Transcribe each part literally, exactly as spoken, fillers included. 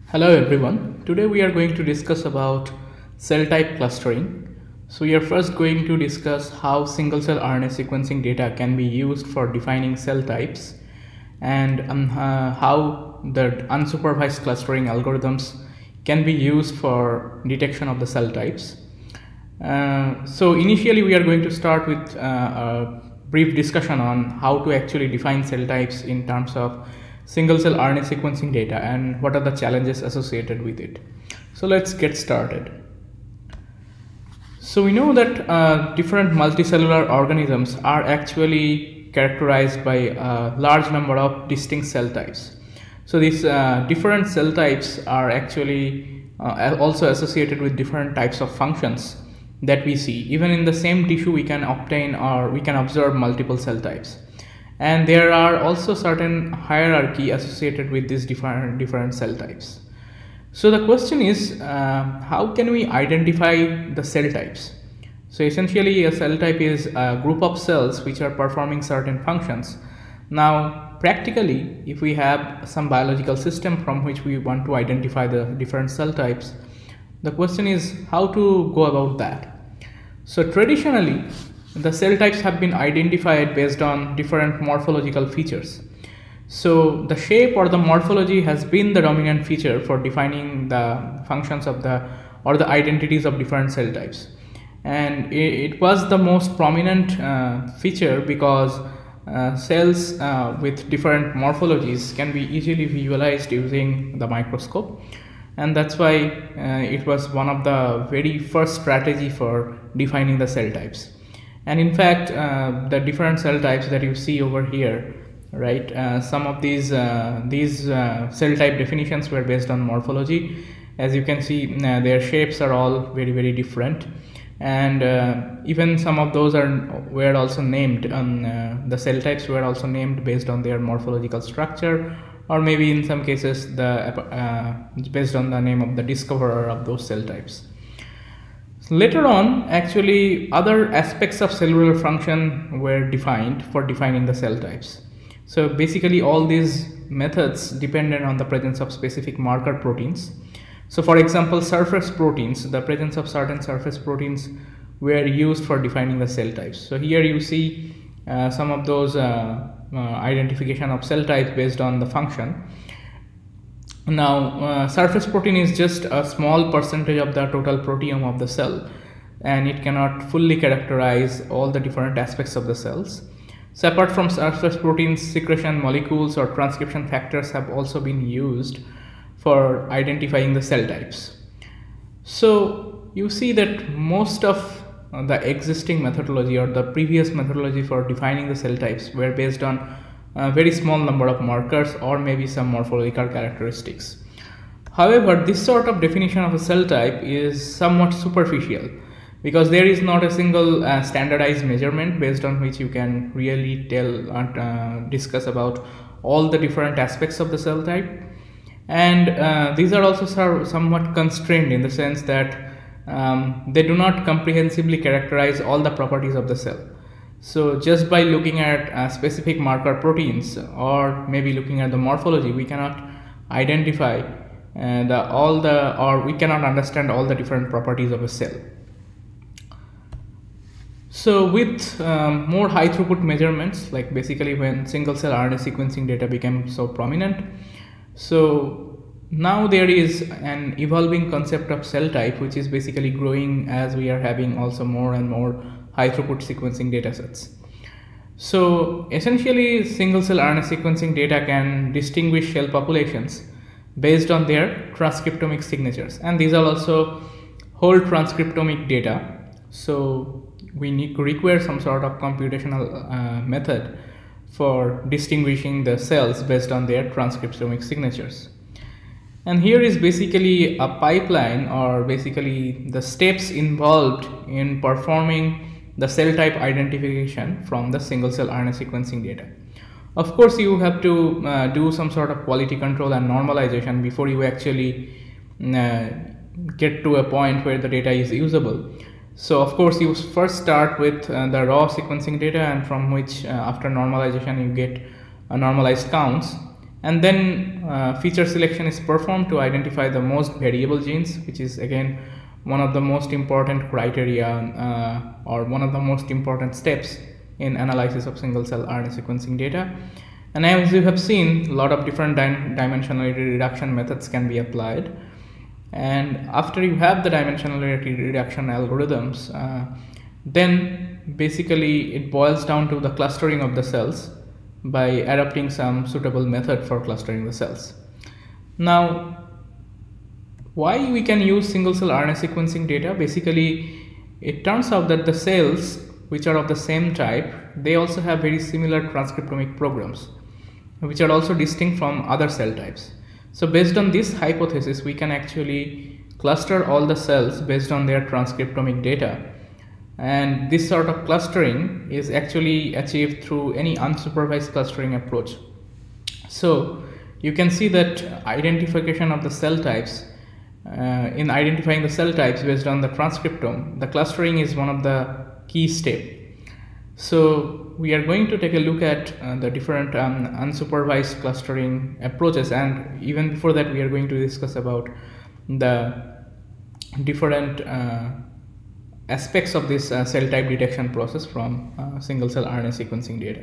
Hello everyone. Today we are going to discuss about cell type clustering. So we are first going to discuss how single cell R N A sequencing data can be used for defining cell types and um, uh, how the unsupervised clustering algorithms can be used for detection of the cell types. Uh, so initially we are going to start with uh, a brief discussion on how to actually define cell types in terms of single cell R N A sequencing data and what are the challenges associated with it. So let's get started. So we know that uh, different multicellular organisms are actually characterized by a large number of distinct cell types. So these uh, different cell types are actually uh, also associated with different types of functions that we see. Even in the same tissue we can obtain or we can observe multiple cell types. And there are also certain hierarchy associated with these different, different cell types. So the question is, uh, how can we identify the cell types? So essentially a cell type is a group of cells which are performing certain functions. Now practically, if we have some biological system from which we want to identify the different cell types, the question is how to go about that. So traditionally, the cell types have been identified based on different morphological features. So the shape or the morphology has been the dominant feature for defining the functions of the or the identities of different cell types. And it, it was the most prominent uh, feature because uh, cells uh, with different morphologies can be easily visualized using the microscope. And that's why uh, it was one of the very first strategy for defining the cell types. And in fact, uh, the different cell types that you see over here, right? Uh, some of these uh, these uh, cell type definitions were based on morphology. As you can see, uh, their shapes are all very very different, and uh, even some of those are were also named. Um, uh, the cell types were also named based on their morphological structure, or maybe in some cases the uh, based on the name of the discoverer of those cell types. Later on, actually, other aspects of cellular function were defined for defining the cell types. So basically, all these methods depended on the presence of specific marker proteins. So for example, surface proteins, the presence of certain surface proteins were used for defining the cell types. So here you see uh, some of those uh, uh, identification of cell types based on the function. Now, uh, surface protein is just a small percentage of the total proteome of the cell, and it cannot fully characterize all the different aspects of the cells. So apart from surface proteins, secretion molecules or transcription factors have also been used for identifying the cell types. So you see that most of the existing methodology or the previous methodology for defining the cell types were based on a very small number of markers or maybe some morphological characteristics. However, this sort of definition of a cell type is somewhat superficial because there is not a single uh, standardized measurement based on which you can really tell and uh, discuss about all the different aspects of the cell type. And uh, these are also somewhat constrained in the sense that um, they do not comprehensively characterize all the properties of the cell. So just by looking at uh, specific marker proteins or maybe looking at the morphology, we cannot identify uh, the, all the or we cannot understand all the different properties of a cell. So with um, more high throughput measurements, like basically when single cell R N A sequencing data became so prominent, so now there is an evolving concept of cell type which is basically growing as we are having also more and more high throughput sequencing data sets. So essentially single cell R N A sequencing data can distinguish cell populations based on their transcriptomic signatures, and these are also whole transcriptomic data. So we need to require some sort of computational uh, method for distinguishing the cells based on their transcriptomic signatures. And here is basically a pipeline or basically the steps involved in performing the cell type identification from the single cell R N A sequencing data. Of course, you have to uh, do some sort of quality control and normalization before you actually uh, get to a point where the data is usable. So of course, you first start with uh, the raw sequencing data, and from which uh, after normalization you get a normalized counts. And then uh, feature selection is performed to identify the most variable genes, which is again one of the most important criteria uh, or one of the most important steps in analysis of single cell R N A sequencing data. And as you have seen, a lot of different di dimensionality reduction methods can be applied. And after you have the dimensionality reduction algorithms, uh, then basically it boils down to the clustering of the cells by adopting some suitable method for clustering the cells. Now, why we can use single cell R N A sequencing data? Basically, it turns out that the cells which are of the same type, they also have very similar transcriptomic programs, which are also distinct from other cell types. So based on this hypothesis, we can actually cluster all the cells based on their transcriptomic data. And this sort of clustering is actually achieved through any unsupervised clustering approach. So you can see that identification of the cell types, uh, in identifying the cell types based on the transcriptome, the clustering is one of the key steps. So we are going to take a look at uh, the different um, unsupervised clustering approaches, and even before that we are going to discuss about the different uh, aspects of this uh, cell type detection process from uh, single cell R N A sequencing data.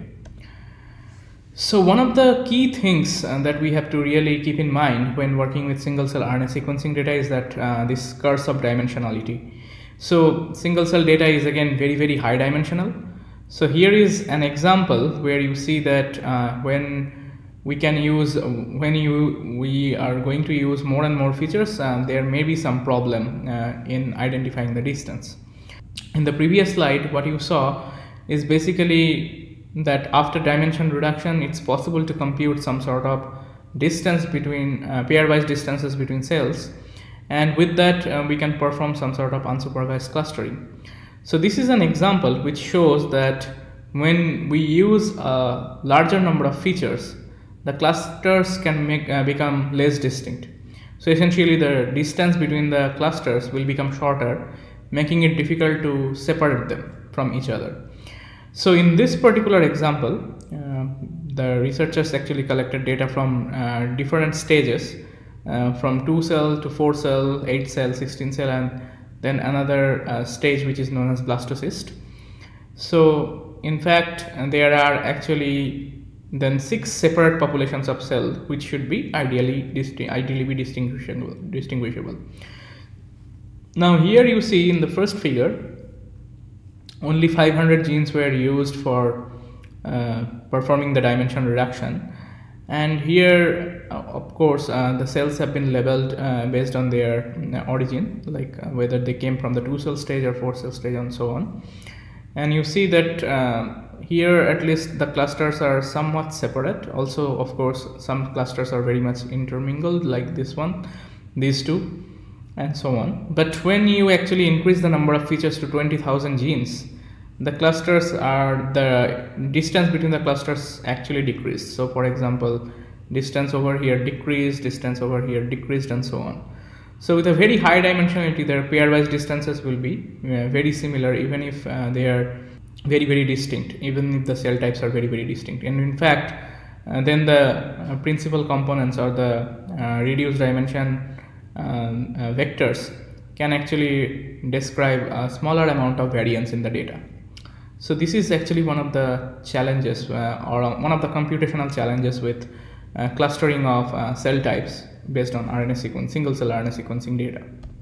So one of the key things uh, that we have to really keep in mind when working with single cell R N A sequencing data is that uh, this curse of dimensionality. So single cell data is again very very high dimensional. So here is an example where you see that uh, when we can use, when you we are going to use more and more features, uh, there may be some problem uh, in identifying the distance. In the previous slide, what you saw is basically that after dimension reduction, it's possible to compute some sort of distance between uh, pairwise distances between cells, and with that uh, we can perform some sort of unsupervised clustering. So this is an example which shows that when we use a larger number of features, the clusters can make uh, become less distinct. So essentially the distance between the clusters will become shorter, making it difficult to separate them from each other. So in this particular example, uh, the researchers actually collected data from uh, different stages, uh, from two cell to four cell, eight cell, sixteen cell, and then another uh, stage which is known as blastocyst. So in fact, uh, there are actually then six separate populations of cells which should be ideally ideally be distinguishable distinguishable. Now here you see in the first figure, only five hundred genes were used for uh, performing the dimension reduction, and here uh, of course uh, the cells have been labeled uh, based on their uh, origin, like uh, whether they came from the two cell stage or four cell stage and so on. And you see that uh, here at least the clusters are somewhat separate. Also of course some clusters are very much intermingled, like this one, these two, and so on. But when you actually increase the number of features to twenty thousand genes, the clusters are, the distance between the clusters actually decreased. So for example, distance over here decreased, distance over here decreased, and so on. So with a very high dimensionality, their pairwise distances will be uh, very similar, even if uh, they are very very distinct, even if the cell types are very very distinct. And in fact, uh, then the uh, principal components or the uh, reduced dimension um, uh, vectors can actually describe a smaller amount of variance in the data. So this is actually one of the challenges uh, or one of the computational challenges with uh, clustering of uh, cell types based on R N A sequence, single cell R N A sequencing data.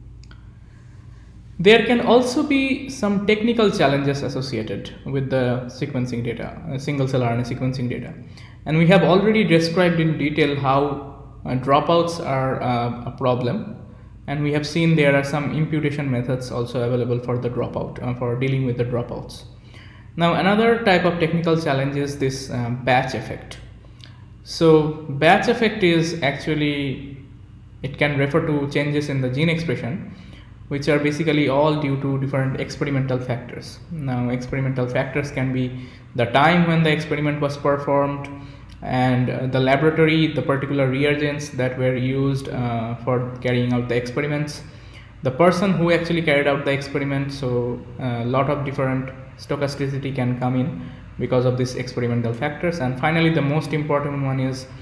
There can also be some technical challenges associated with the sequencing data, uh, single cell R N A sequencing data. And we have already described in detail how uh, dropouts are uh, a problem. And we have seen there are some imputation methods also available for the dropout, uh, for dealing with the dropouts. Now another type of technical challenge is this um, batch effect. So batch effect is actually, it can refer to changes in the gene expression, which are basically all due to different experimental factors. Now experimental factors can be the time when the experiment was performed, and uh, the laboratory, the particular reagents that were used uh, for carrying out the experiments, the person who actually carried out the experiment. So a lot of different stochasticity can come in because of these experimental factors. And finally, the most important one is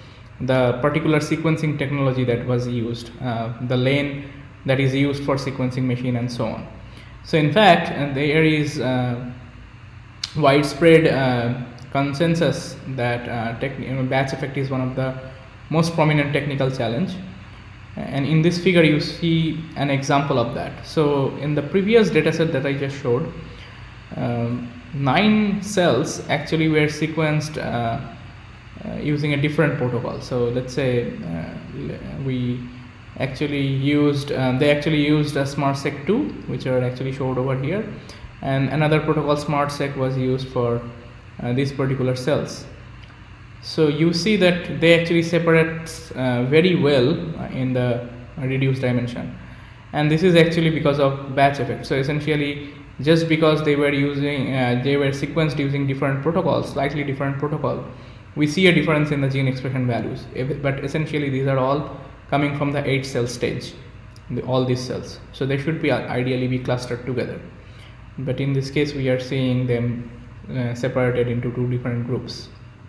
the particular sequencing technology that was used, uh, the lane that is used for sequencing machine, and so on. So in fact, uh, there is uh, widespread uh, consensus that uh, you know, batch effect is one of the most prominent technical challenge. And in this figure you see an example of that. So in the previous dataset that I just showed, um, nine cells actually were sequenced uh, uh, using a different protocol. So let's say uh, we actually used, um, they actually used a SmartSeq two, which are actually showed over here, and another protocol SmartSeq was used for uh, these particular cells. So you see that they actually separate uh, very well in the reduced dimension, and this is actually because of batch effect. So essentially, just because they were using uh, they were sequenced using different protocols, slightly different protocol, we see a difference in the gene expression values. If, but essentially these are all coming from the eight cell stage, the, all these cells. So they should be uh, ideally be clustered together. But in this case, we are seeing them uh, separated into two different groups.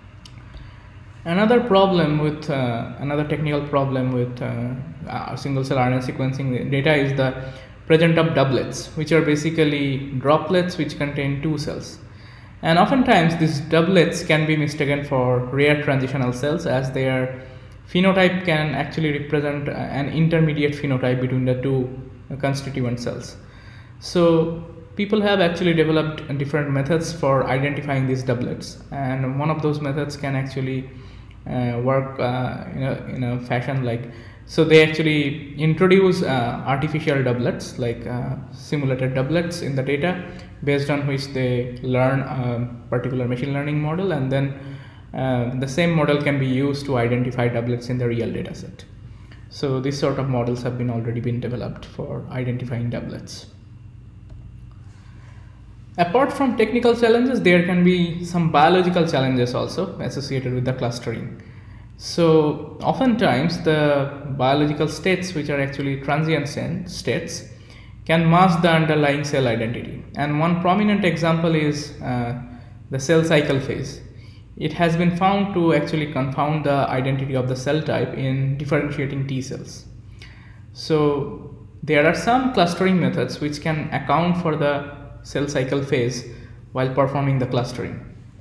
Another problem with uh, another technical problem with uh, uh, single cell R N A sequencing data is the presence of doublets, which are basically droplets which contain two cells. And oftentimes these doublets can be mistaken for rare transitional cells, as their phenotype can actually represent an intermediate phenotype between the two constituent cells. So people have actually developed different methods for identifying these doublets, and one of those methods can actually uh, work uh, in, a, in a fashion like, so they actually introduce uh, artificial doublets, like uh, simulated doublets in the data, based on which they learn a particular machine learning model, and then uh, the same model can be used to identify doublets in the real data set. So these sort of models have been already been developed for identifying doublets. Apart from technical challenges, there can be some biological challenges also associated with the clustering. So oftentimes the biological states, which are actually transient states, can mask the underlying cell identity. And one prominent example is uh, the cell cycle phase. It has been found to actually confound the identity of the cell type in differentiating T cells. So there are some clustering methods which can account for the cell cycle phase while performing the clustering.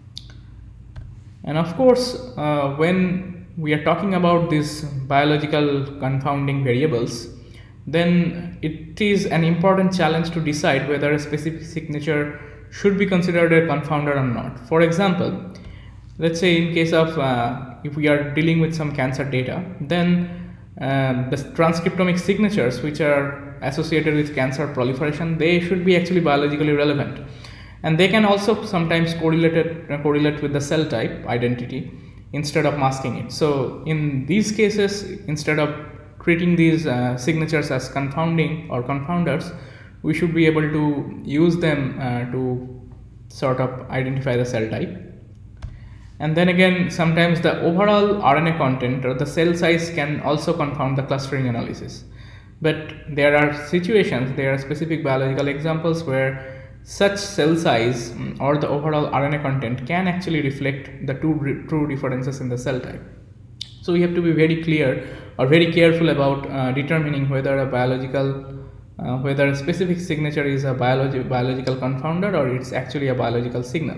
And of course, uh, when we are talking about these biological confounding variables, then it is an important challenge to decide whether a specific signature should be considered a confounder or not. For example, let's say in case of uh, if we are dealing with some cancer data, then uh, the transcriptomic signatures which are associated with cancer proliferation, they should be actually biologically relevant, and they can also sometimes correlate it, uh, correlate with the cell type identity instead of masking it. So in these cases, instead of treating these uh, signatures as confounding or confounders, we should be able to use them uh, to sort of identify the cell type. And then again, sometimes the overall R N A content or the cell size can also confound the clustering analysis. But there are situations, there are specific biological examples where such cell size or the overall R N A content can actually reflect the two true differences in the cell type. So we have to be very clear or very careful about uh, determining whether a biological, uh, whether a specific signature is a biologi biological confounder or it's actually a biological signal.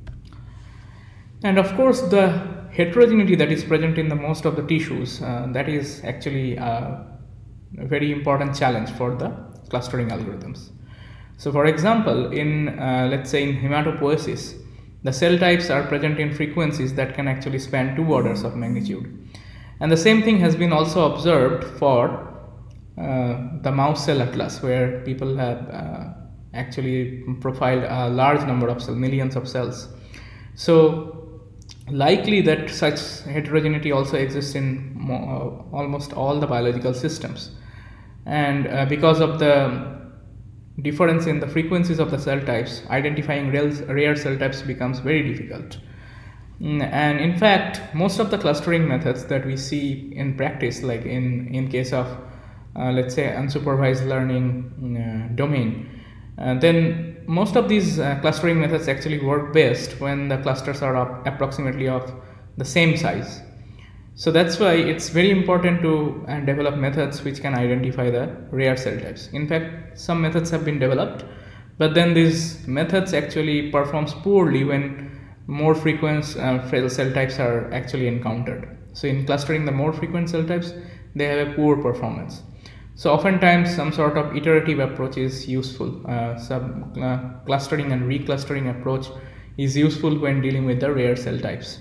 And of course, the heterogeneity that is present in the most of the tissues, uh, that is actually uh, a very important challenge for the clustering algorithms. So for example, in uh, let's say in hematopoiesis, the cell types are present in frequencies that can actually span two orders of magnitude. And the same thing has been also observed for uh, the mouse cell atlas, where people have uh, actually profiled a large number of cells, millions of cells. So likely that such heterogeneity also exists in mo uh, almost all the biological systems. And uh, because of the difference in the frequencies of the cell types, identifying real, rare cell types becomes very difficult. And in fact, most of the clustering methods that we see in practice, like in, in case of uh, let's say unsupervised learning uh, domain, uh, then most of these uh, clustering methods actually work best when the clusters are of approximately of the same size. So that's why it's very important to uh, develop methods which can identify the rare cell types. In fact, some methods have been developed, but then these methods actually performs poorly when more frequent uh, cell types are actually encountered. So in clustering the more frequent cell types, they have a poor performance. So oftentimes some sort of iterative approach is useful. Uh, some uh, clustering and reclustering approach is useful when dealing with the rare cell types.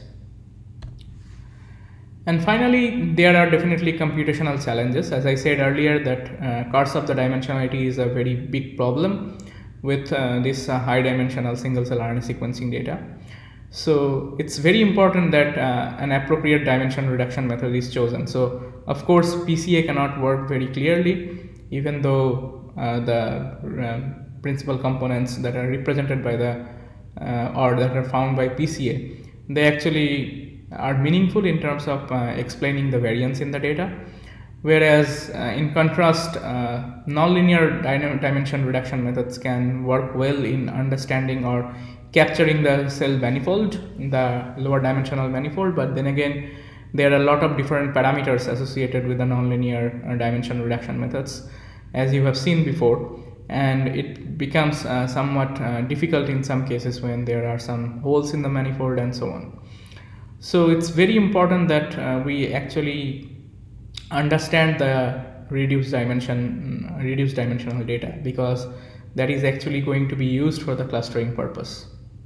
And finally, there are definitely computational challenges. As I said earlier, that uh, curse of the dimensionality is a very big problem with uh, this uh, high dimensional single cell R N A sequencing data. So it's very important that uh, an appropriate dimension reduction method is chosen. So of course, P C A cannot work very clearly, even though uh, the uh, principal components that are represented by the uh, or that are found by P C A, they actually are meaningful in terms of uh, explaining the variance in the data, whereas uh, in contrast, uh, nonlinear dimension reduction methods can work well in understanding or capturing the cell manifold, the lower dimensional manifold, but then again there are a lot of different parameters associated with the nonlinear uh, dimension reduction methods, as you have seen before, and it becomes uh, somewhat uh, difficult in some cases when there are some holes in the manifold and so on. So it's very important that uh, we actually understand the reduced dimension, reduced dimensional data, because that is actually going to be used for the clustering purpose.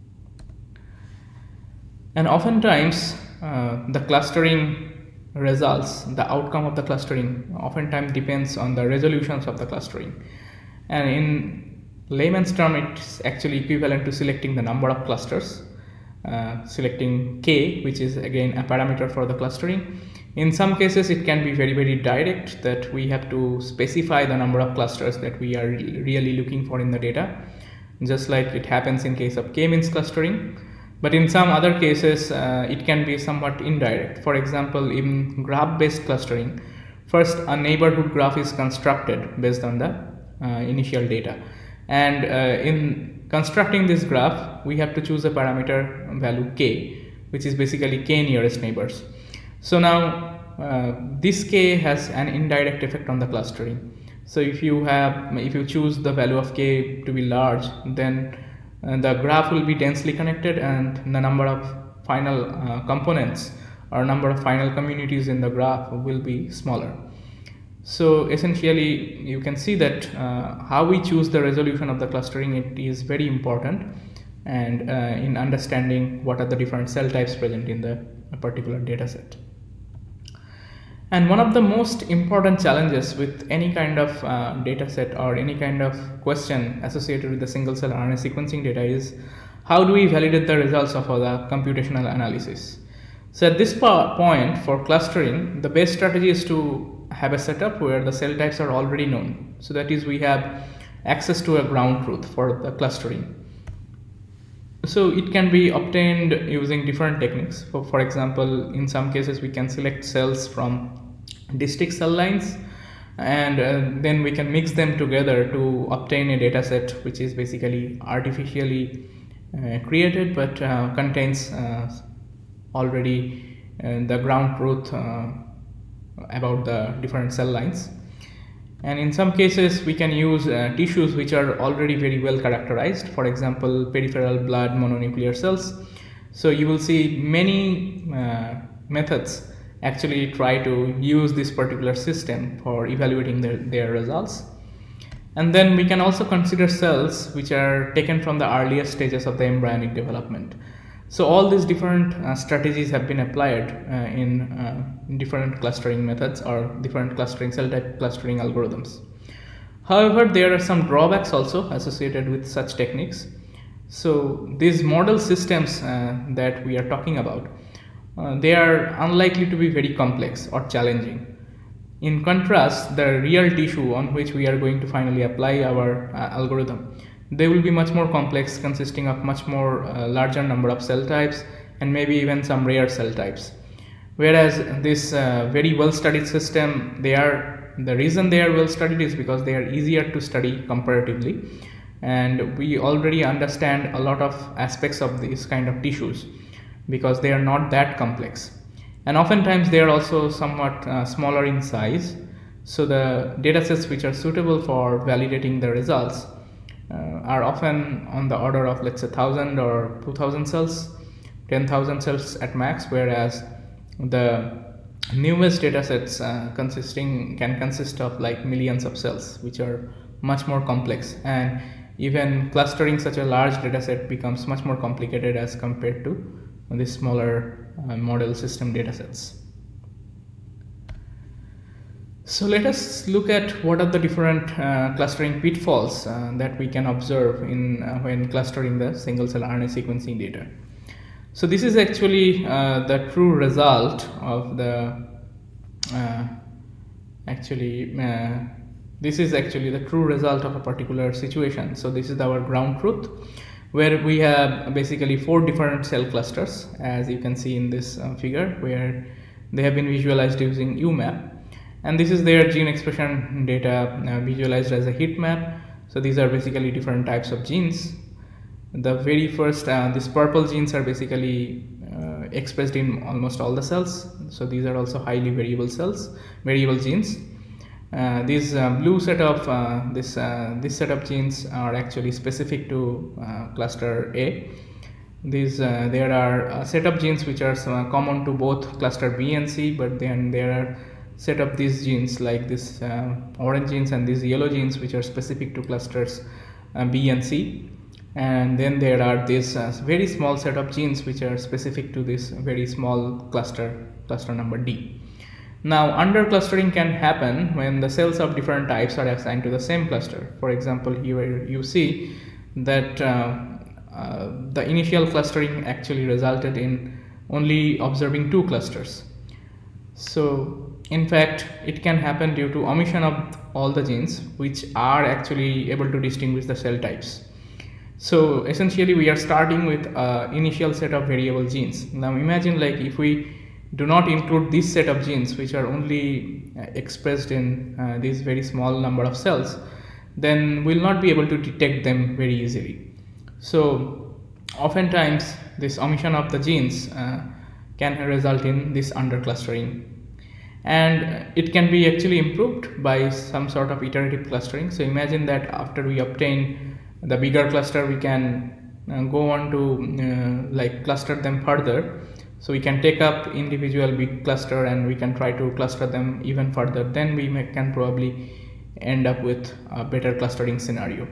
And oftentimes uh, the clustering results, the outcome of the clustering oftentimes depends on the resolutions of the clustering. And in layman's term, it's actually equivalent to selecting the number of clusters. Uh, selecting K, which is again a parameter for the clustering. In some cases, it can be very, very direct, that we have to specify the number of clusters that we are re really looking for in the data, just like it happens in case of K-means clustering. But in some other cases, uh, it can be somewhat indirect. For example, in graph-based clustering, first a neighborhood graph is constructed based on the uh, initial data. And uh, in constructing this graph, we have to choose a parameter value K, which is basically K nearest neighbors. So now uh, this K has an indirect effect on the clustering. So if you have, if you choose the value of K to be large, then uh, the graph will be densely connected, and the number of final uh, components or number of final communities in the graph will be smaller. So essentially, you can see that uh, how we choose the resolution of the clustering, it is very important, and uh, in understanding what are the different cell types present in the particular data set. And one of the most important challenges with any kind of uh, data set or any kind of question associated with the single cell R N A sequencing data is how do we validate the results of the computational analysis. So at this point, for clustering, the best strategy is to have a setup where the cell types are already known. So that is, we have access to a ground truth for the clustering. So it can be obtained using different techniques. For, for example, in some cases we can select cells from distinct cell lines, and uh, then we can mix them together to obtain a data set which is basically artificially uh, created, but uh, contains uh, already uh, the ground truth uh, about the different cell lines. And in some cases we can use uh, tissues which are already very well characterized, for example peripheral blood mononuclear cells. So you will see many uh, methods actually try to use this particular system for evaluating their, their results. And then we can also consider cells which are taken from the earliest stages of the embryonic development. So all these different uh, strategies have been applied uh, in uh, different clustering methods or different clustering cell type clustering algorithms. However, there are some drawbacks also associated with such techniques. So these model systems uh, that we are talking about, uh, they are unlikely to be very complex or challenging. In contrast, the real tissue on which we are going to finally apply our uh, algorithm, they will be much more complex, consisting of much more uh, larger number of cell types and maybe even some rare cell types. Whereas this uh, very well studied system, they are, the reason they are well studied is because they are easier to study comparatively, and we already understand a lot of aspects of these kind of tissues because they are not that complex. and oftentimes they are also somewhat uh, smaller in size. So the datasets which are suitable for validating the results uh, are often on the order of, let's say, one thousand or two thousand cells, ten thousand cells at max, whereas the newest datasets uh, consisting can consist of like millions of cells, which are much more complex, and even clustering such a large dataset becomes much more complicated as compared to the smaller uh, model system datasets. So let us look at what are the different uh, clustering pitfalls uh, that we can observe in uh, when clustering the single cell R N A sequencing data. So this is actually uh, the true result of the uh, actually uh, this is actually the true result of a particular situation. So this is our ground truth, where we have basically four different cell clusters, as you can see in this uh, figure, where they have been visualized using U map. And this is their gene expression data uh, visualized as a heat map. So these are basically different types of genes. The very first, uh, these purple genes are basically uh, expressed in almost all the cells. So these are also highly variable cells, variable genes. Uh, these uh, blue set of uh, this uh, this set of genes are actually specific to uh, cluster A. These uh, there are a set of genes which are uh, common to both cluster B and C, but then there are set of these genes like this uh, orange genes and these yellow genes which are specific to clusters uh, B and C, and then there are this uh, very small set of genes which are specific to this very small cluster, cluster number D. Now under clustering can happen when the cells of different types are assigned to the same cluster. For example, here you see that uh, uh, the initial clustering actually resulted in only observing two clusters. So in fact, it can happen due to omission of all the genes which are actually able to distinguish the cell types. So essentially we are starting with an initial set of variable genes. Now imagine like if we do not include this set of genes which are only expressed in uh, this very small number of cells, then we'll not be able to detect them very easily. So oftentimes this omission of the genes uh, can result in this under clustering. And it can be actually improved by some sort of iterative clustering. So imagine that after we obtain the bigger cluster, we can uh, go on to uh, like cluster them further. So we can take up individual big cluster and we can try to cluster them even further. Then we may, can probably end up with a better clustering scenario.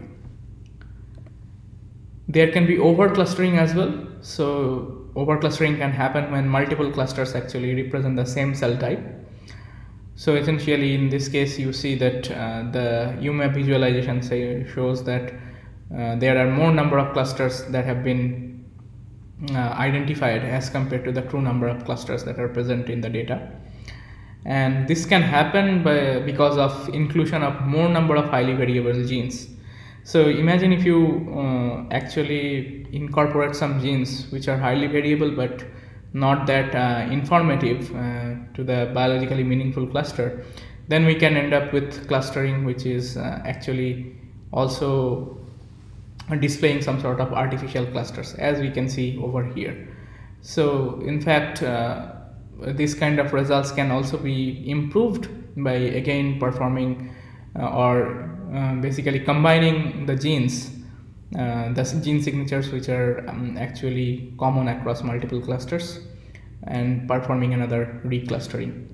There can be over clustering as well. So over clustering can happen when multiple clusters actually represent the same cell type. So essentially in this case you see that uh, the U map visualization say, shows that uh, there are more number of clusters that have been uh, identified as compared to the true number of clusters that are present in the data. And this can happen by because of inclusion of more number of highly variable genes. So imagine if you uh, actually incorporate some genes which are highly variable but not that uh, informative uh, to the biologically meaningful cluster, then we can end up with clustering which is uh, actually also displaying some sort of artificial clusters, as we can see over here. So in fact uh, this kind of results can also be improved by again performing uh, or uh, basically combining the genes, uh, the gene signatures which are um, actually common across multiple clusters, and performing another reclustering.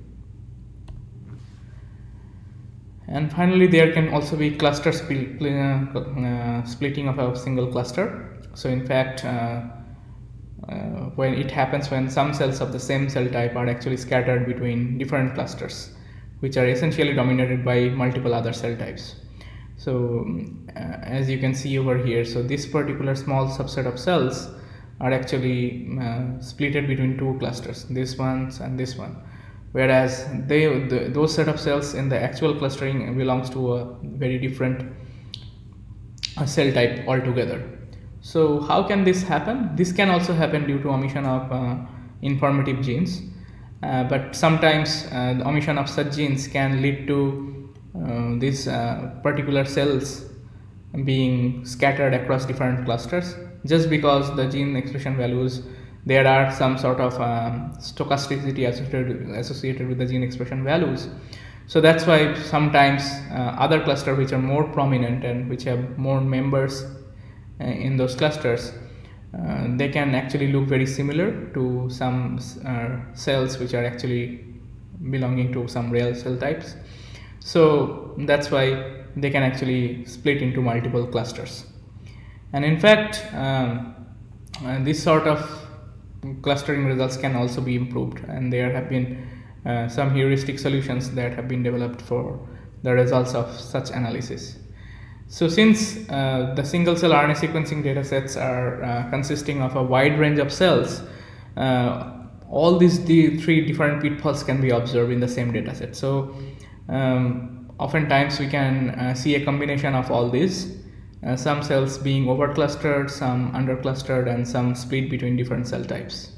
And finally there can also be cluster split, uh, uh, splitting of a single cluster. So in fact uh, uh, when it happens when some cells of the same cell type are actually scattered between different clusters which are essentially dominated by multiple other cell types. So uh, as you can see over here, so this particular small subset of cells are actually uh, splitted between two clusters, this one and this one, whereas they the, those set of cells in the actual clustering belongs to a very different uh, cell type altogether. So how can this happen? This can also happen due to omission of uh, informative genes, uh, but sometimes uh, the omission of such genes can lead to uh, these uh, particular cells being scattered across different clusters, just because the gene expression values there are some sort of um, stochasticity associated, associated with the gene expression values. So that's why sometimes uh, other clusters which are more prominent and which have more members uh, in those clusters, uh, they can actually look very similar to some uh, cells which are actually belonging to some real cell types. So that's why they can actually split into multiple clusters. And in fact, um, uh, this sort of clustering results can also be improved, and there have been uh, some heuristic solutions that have been developed for the results of such analysis. So since uh, the single cell R N A sequencing data sets are uh, consisting of a wide range of cells, uh, all these the three different pitfalls can be observed in the same data set. So um, oftentimes we can uh, see a combination of all these, uh, some cells being over clustered, some under clustered, and some split between different cell types.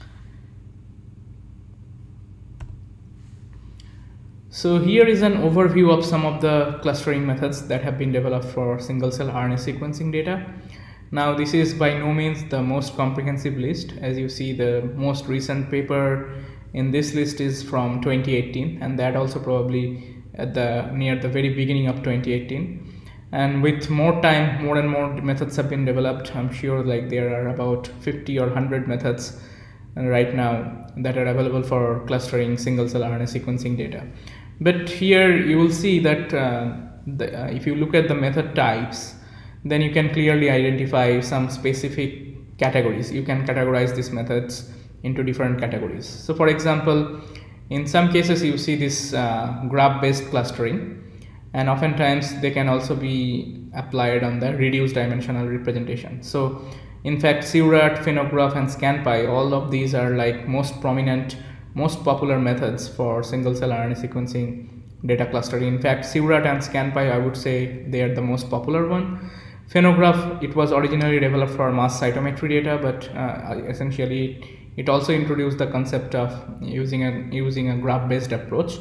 So here is an overview of some of the clustering methods that have been developed for single cell R N A sequencing data. Now this is by no means the most comprehensive list. As you see, the most recent paper in this list is from twenty eighteen, and that also probably at the near the very beginning of twenty eighteen. And with more time, more and more methods have been developed. I'm sure like there are about fifty or one hundred methods right now that are available for clustering single cell R N A sequencing data. But here you will see that uh, the, uh, if you look at the method types, then you can clearly identify some specific categories. You can categorize these methods into different categories. So for example, in some cases you see this uh, graph based clustering, and oftentimes they can also be applied on the reduced dimensional representation. So in fact, Seurat, Phenograph, and ScanPy, all of these are like most prominent, most popular methods for single cell R N A sequencing data clustering. In fact, Seurat and ScanPy, I would say they are the most popular one. Phenograph, it was originally developed for mass cytometry data, but uh, essentially it also introduced the concept of using a using a graph-based approach,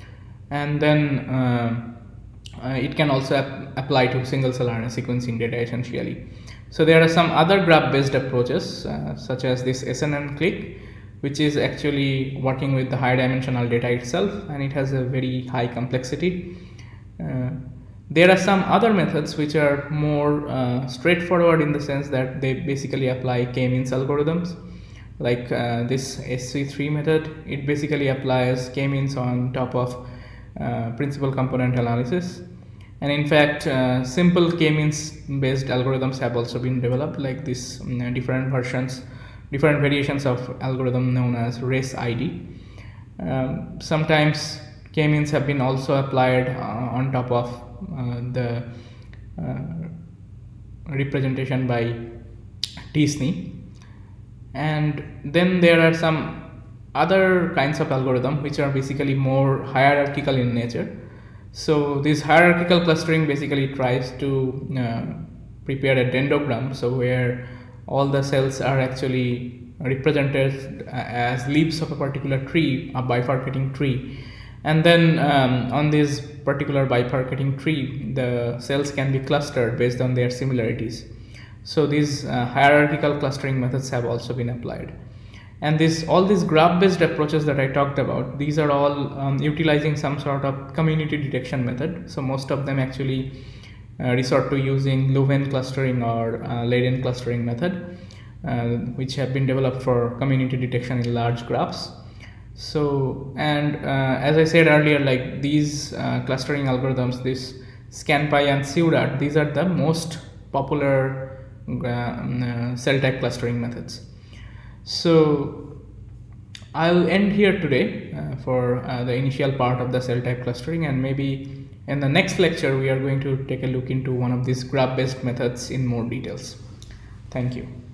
and then uh, uh, it can also ap apply to single cell R N A sequencing data essentially. So there are some other graph-based approaches uh, such as this S N N-Click, which is actually working with the high dimensional data itself, and it has a very high complexity. Uh, there are some other methods which are more uh, straightforward in the sense that they basically apply k-means algorithms, like uh, this S C three method. It basically applies k-means on top of uh, principal component analysis. And in fact, uh, simple k-means based algorithms have also been developed, like this um, different versions, different variations of algorithm known as race I D. Um, sometimes k-means have been also applied uh, on top of uh, the uh, representation by t-SNE. And then there are some other kinds of algorithm which are basically more hierarchical in nature. So this hierarchical clustering basically tries to uh, prepare a dendrogram, so where all the cells are actually represented as leaves of a particular tree, a bifurcating tree, and then um, on this particular bifurcating tree the cells can be clustered based on their similarities. So these uh, hierarchical clustering methods have also been applied. And this all these graph based approaches that I talked about, these are all um, utilizing some sort of community detection method. So most of them actually uh, resort to using Leuven clustering or uh, Leiden clustering method, uh, which have been developed for community detection in large graphs. So, and uh, as I said earlier, like these uh, clustering algorithms, this ScanPy and Seurat, these are the most popular uh, uh, cell type clustering methods. So I'll end here today uh, for uh, the initial part of the cell type clustering, and maybe in the next lecture we are going to take a look into one of these graph based methods in more details. Thank you.